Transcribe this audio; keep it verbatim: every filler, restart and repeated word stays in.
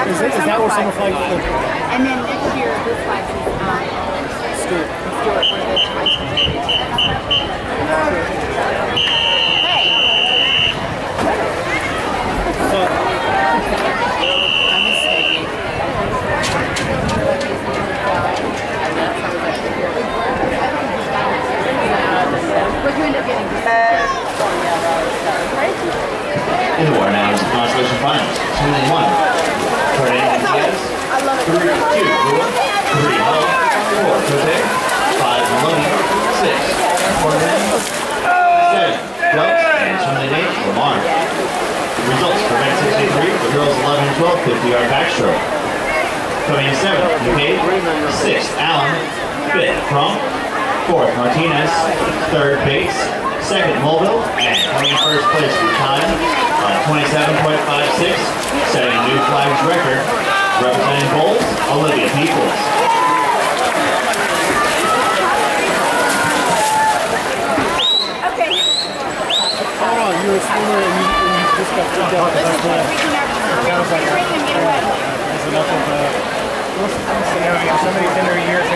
Is, it, is that where summer flag is? And then next year, this flag is um, Stuart. Stuart, one of the high school teachers. Hey! So, I miss Peggy. What you end up getting? In the war now is the consolation finals. Two and one. Ferdinand Diaz. Three, two, Lua. Three, Hull. Four, Cote. Five, Maloney. Six, Corbin. Seven, Welch. And Sunday eight, Lamar. Results for men sixty-three, the girls eleven and twelve, fifty yard backstroke. Coming in seventh, McCabe. Sixth, Allen. Fifth, Crump. Fourth, Martinez. Third, Bates. Second, Mulville. And coming in first place for time on twenty-seven point five six, setting a new flags record. Representing Bowles, Olivia Peoples. Okay. hold on, you were a swimmer and you, and you just got kicked out. That's the, that was like, that's enough of a, what's the scenario? Somebody tender years